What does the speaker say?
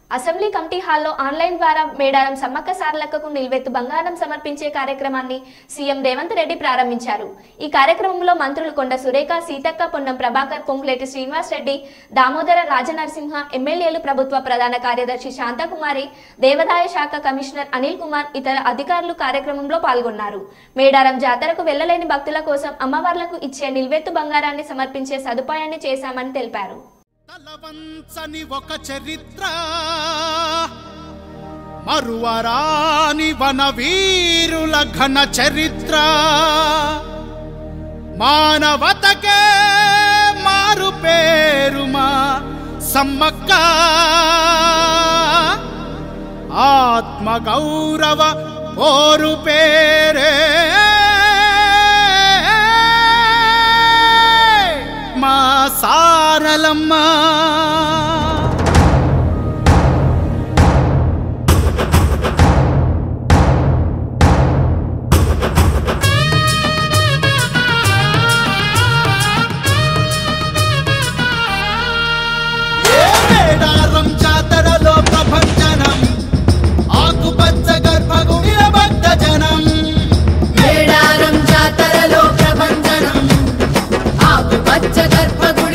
Assembly committee హాల్లో online ద్వారా మేడారం సమ్మక్క సారలక్కకు నిల్వెత్తు బంగారం సమర్పించే కార్యక్రమాన్ని సీఎం రేవంత్ రెడ్డి ప్రారంభించారు. ఈ కార్యక్రమంలో మంత్రులు కొండ సురేఖ, సీతక్క, పొన్నం ప్రభాకర్, పొంగులేటి శ్రీనివాస్ రెడ్డి, దామోదర రాజనరసింహ, ఎమ్మెల్యేలు, ప్రభుత్వ ప్రధాన కార్యదర్శి శాంతకుమారి, దేవాదాయ శాఖ కమిషనర్ అనిల్ కుమార్, ఇతర అధికారులు కార్యక్రమంలో పాల్గొన్నారు. మేడారం జాతరకు వెళ్లలేని భక్తుల కోసం అమ్మవార్లకు ఇచ్చే నిల్వెత్తు బంగారాన్ని సమర్పించే సదుపాయాన్ని చేశామని తెలిపారు. తలవంచని ఒక చరిత్ర, మరువరాని వనవీరుల ఘన చరిత్ర, మానవతకే మారు పేరుమా సమ్మక్క, ఆత్మగౌరవ పోరు పేరే మా సారలమ్మ. మేడారం జాతరలో ప్రభంజనం, ఆకుపచ్చ గర్భగుడిల భక్త జనం. మేడారం జాతరలో ప్రభంజనం, ఆకుపచ్చ గర్భగుడి